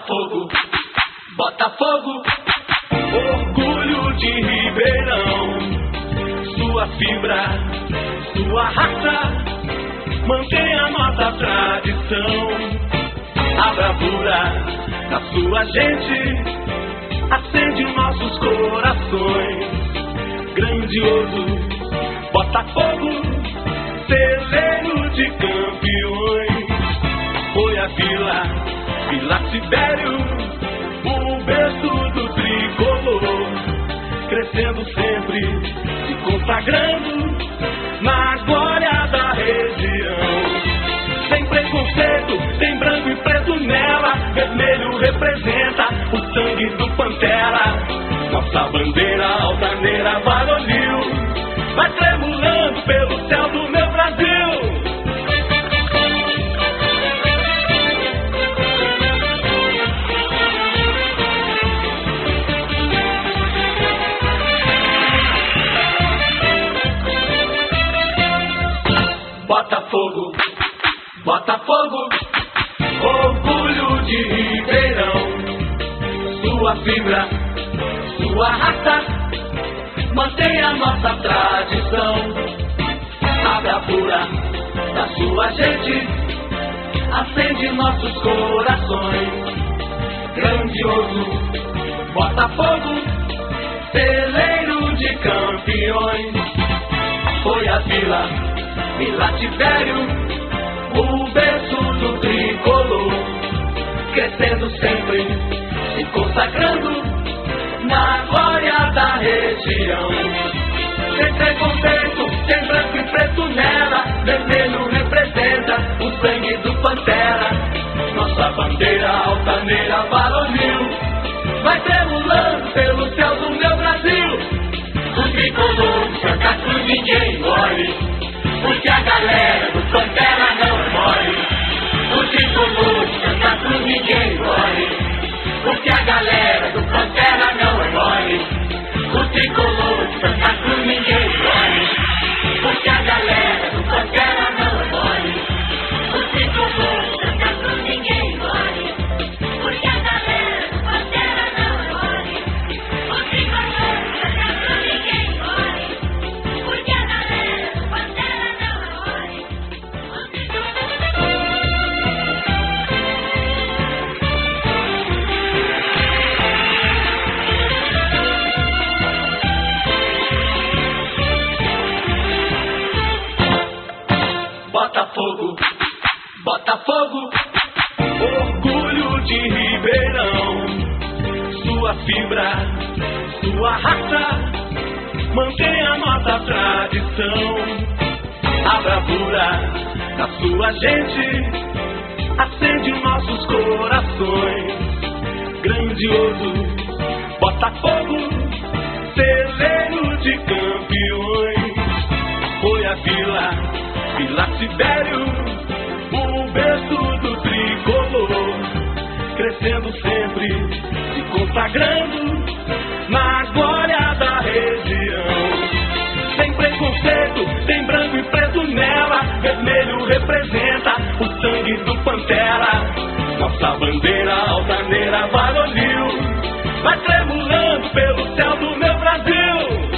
Botafogo, Botafogo, orgulho de Ribeirão. Sua fibra, sua raça, mantém a nossa tradição. A bravura da sua gente acende nossos corações. Grandioso Botafogo, celeiro de campeões. Foi a Vila Tibério, o berço do tricolor, crescendo sempre, se consagrando na glória da região. Sem preconceito, tem branco e preto nela, vermelho representa o sangue do Pantera. Nossa bandeira altaneira varonil vai tremulando pelo céu do meu Brasil. Botafogo, Botafogo, orgulho de Ribeirão. Sua fibra, sua raça, mantém a nossa tradição. A bravura da sua gente acende nossos corações. Grandioso Botafogo, celeiro de campeões. Foi a Vila Tibério, o berço do tricolor, crescendo sempre, se consagrando na glória da região. Sem preconceito, tem branco e preto nela, vermelho representa o sangue do Pantera. Nossa bandeira altaneira varonil vai tremulando pelo céu do meu Brasil. O tricolor de Santa Cruz ninguém engole, porque a galera do Pantera não é mole. O tricolor de Santa Cruz ninguém engole, porque a galera do Pantera não é mole. O tricolor de Santa Cruz ninguém engole, porque a galera do Pantera não é mole. O tricolor de Santa Cruz ninguém engole, porque a galera do Pantera não é mole. O tricolor de Santa Cruz ninguém engole, porque a galera do Pantera não é mole. Botafogo, Botafogo, orgulho de Ribeirão. Sua fibra, sua raça, mantém a nossa tradição. A bravura da sua gente acende nossos corações. Grandioso Botafogo, celeiro de campeões. Foi a Vila Tibério, o berço do tricolor, crescendo sempre, se consagrando na glória da região. Sem preconceito, tem branco e preto nela, vermelho representa o sangue do Pantera. Nossa bandeira altaneira varonil vai tremulando pelo céu do meu Brasil.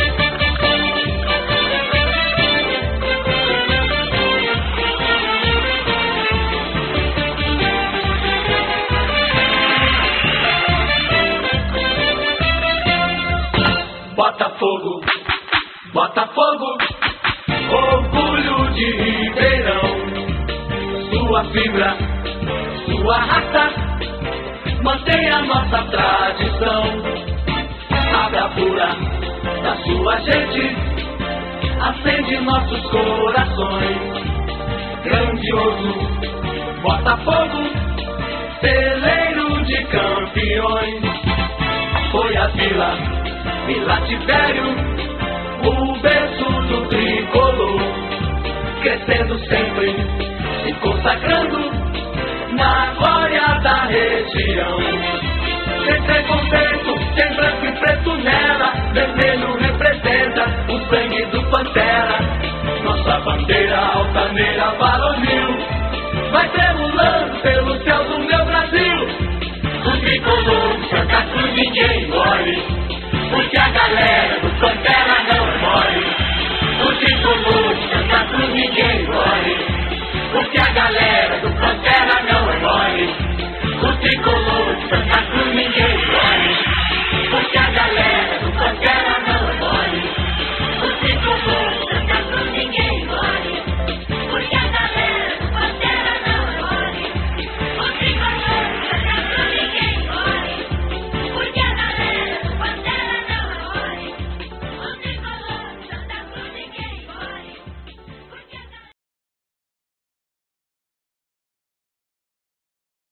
Botafogo, Botafogo, orgulho de Ribeirão. Sua fibra, sua raça, mantém a nossa tradição. A bravura da sua gente acende nossos corações. Grandioso Botafogo, celeiro de campeões. Foi a Vila Tibério, o berço do tricolor, crescendo sempre, se consagrando na glória da região. Sem preconceito, tem branco e preto nela, vermelho representa o sangue do Pantera. Nossa bandeira altaneira varonil vai tremulando pelo céu do meu Brasil. ninguém mole, porque a galera do Pantera não é mole. O tricolor de Santa Cruz ninguém mole, porque a galera do Pantera não é mole. O tricolor de Santa Cruz ninguém mole, porque a galera